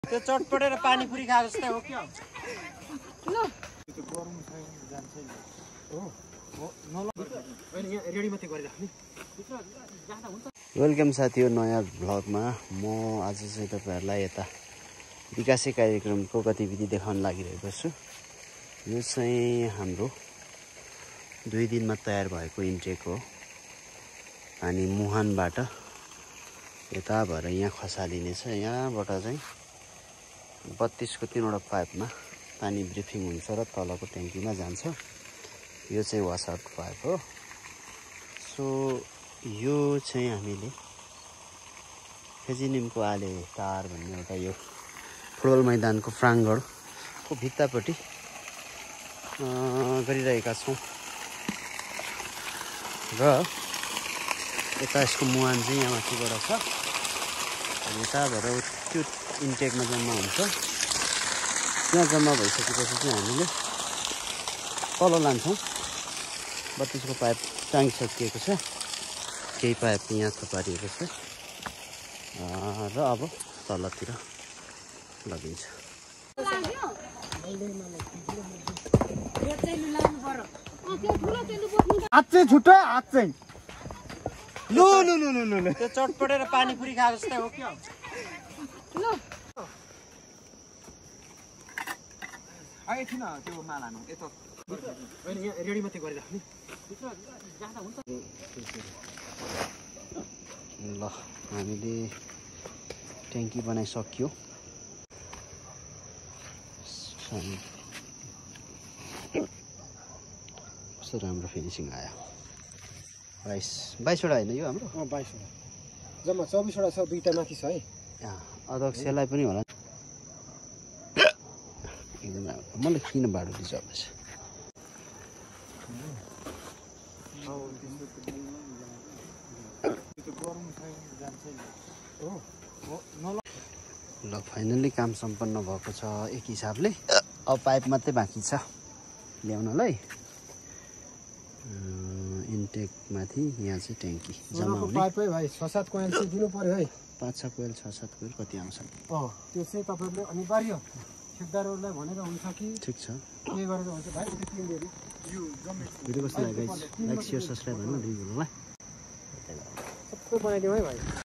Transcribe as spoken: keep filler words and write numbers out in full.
त्यो चटपटेर पानीपुरी खाए जस्तै हो क्या ल त्यो गरम छैन जान्छ नि हो हो नल हैन यहाँ रेडी मात्रै गरिराख्नु जाँदा हुन्छ। वेलकम साथीहरु नयाँ भ्लगमा। म आज चाहिँ तपाईहरुलाई यता विकासे कार्यक्रमको गतिविधि देखाउन लागिरहेको छु। यो चाहिँ हाम्रो दुई दिनमा तयार भएको इन्टेक हो। पानी मुहानबाट यता भएर यहाँ खसालिनेछ। यहाँबाट चाहिँ बत्तीस को तीनवटा पाइपमा पानी ब्रिफिङ हुन्छ र तलको ट्याङ्कीमा जान्छ। यो चाहिँ वास आउट पाइप हो। सो यो चाहिँ हामीले फेजिनिमको आले तार भन्ने एउटा यो फुटबल मैदानको प्राङ्गणको भित्तापट्टि गरिरहेका छौँ र यता यसको मुहान चाहिँ यहाँ माथिबाट छ। यता भएर त्यो इन्टेकमा जम्मा हुन्छ। त्यहाँ जम्मा भइसकेपछि चाहिँ हामीले तल लान्छौँ। बत्तीसको पाइप टाँगिसकिएको छ। केही पाइप यहाँ थपारिएको छ र अब तलतिर लगिन्छ। हात चाहिँ छुट्टै हात चाहिँ लु लु लु लु लु त्यो चटपटेर पानीपुरी खाए जस्तै हो क्या ल आइ थिन त्यो मालानु यता हैन यहाँ रेडी मात्रै गरिराख्नु जाँदा हुन्छ। ल हामीले ट्याङ्की बनाइसक्यो। कस्तो राम्रो फिनिसिङ आयो। बाइस बाइसवटा होइन यो हाम्रो अँ बाइसवटा जम्मा चौबिसवटा छ। दुईवटा माथि छ है। अध्यक्षलाई पनि होला एकदम राम्रो। मलाई किन बाटो बिचल्दैछ। ल फाइनल्ली काम सम्पन्न भएको छ एक हिसाबले। अब पाइप मात्रै बाँकी छ ल्याउनलाई। इन्टेक माथि यहाँ चाहिँ ट्याङ्की जम्मा हुने। पाइपै भाइ छ सात कोइल चाहिँ दिनु पर्यो है। पाँच छ कोइल छ सात कोइल कति आउँछ? अँ त्यो चाहिँ तपाईँहरूले अनिवार्य ठेकदारहरूलाई भनेर हुन्छ कि ठिक छ के गरेर हुन्छ भाइ। भिडियो कस्तो लाग्यो? लाइक सेयर सब्सक्राइब गर्नु बिर्सनु ल। सबै बनाइदिउँ है भाइ।